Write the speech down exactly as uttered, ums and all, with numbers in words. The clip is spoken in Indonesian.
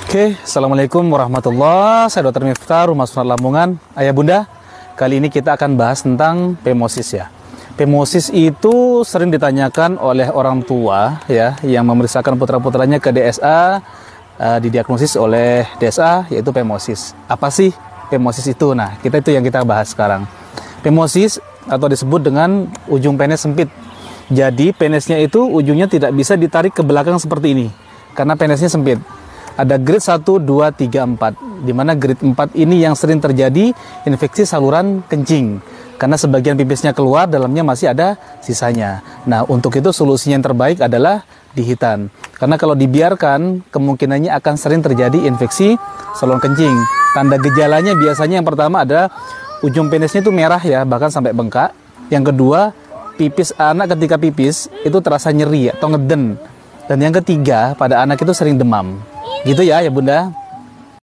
Oke, Assalamualaikum warahmatullahi wabarakatuh. Saya dokter Miftah, Rumah Sunat Lamongan. Ayah Bunda, kali ini kita akan bahas tentang pemosis ya. Pemosis itu sering ditanyakan oleh orang tua ya, yang memeriksakan putra-putranya ke D S A, uh, didiagnosis oleh D S A, yaitu pemosis. Apa sih pemosis itu? Nah, kita itu yang kita bahas sekarang. Pemosis atau disebut dengan ujung penis sempit. Jadi penisnya itu ujungnya tidak bisa ditarik ke belakang seperti ini, karena penisnya sempit. Ada grade satu, dua, tiga, empat. Di mana grade empat ini yang sering terjadi infeksi saluran kencing. Karena sebagian pipisnya keluar, dalamnya masih ada sisanya. Nah, untuk itu solusinya yang terbaik adalah dihitan. Karena kalau dibiarkan, kemungkinannya akan sering terjadi infeksi saluran kencing. Tanda gejalanya biasanya yang pertama adalah ujung penisnya itu merah ya, bahkan sampai bengkak. Yang kedua, pipis anak ketika pipis itu terasa nyeri atau ngeden. Dan yang ketiga, pada anak itu sering demam. Gitu ya ya Bunda.